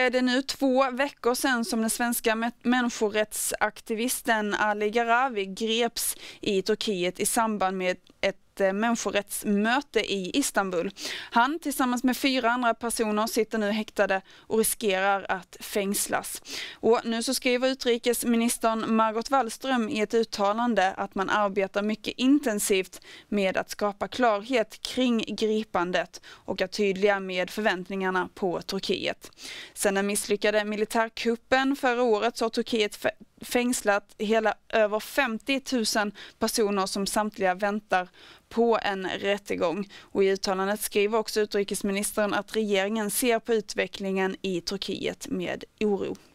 är det nu 2 veckor sedan som den svenska människorättsaktivisten Ali Gharavi greps i Turkiet i samband med ett människorättsmöte i Istanbul. Han tillsammans med 4 andra personer sitter nu häktade och riskerar att fängslas. Och nu så skriver utrikesministern Margot Wallström i ett uttalande att man arbetar mycket intensivt med att skapa klarhet kring gripandet och är tydliga med förväntningarna på Turkiet. Sen den misslyckade militärkuppen förra året så har Turkiet fängslat hela över 50 000 personer som samtliga väntar på en rättegång. Och i uttalandet skriver också utrikesministern att regeringen ser på utvecklingen i Turkiet med oro.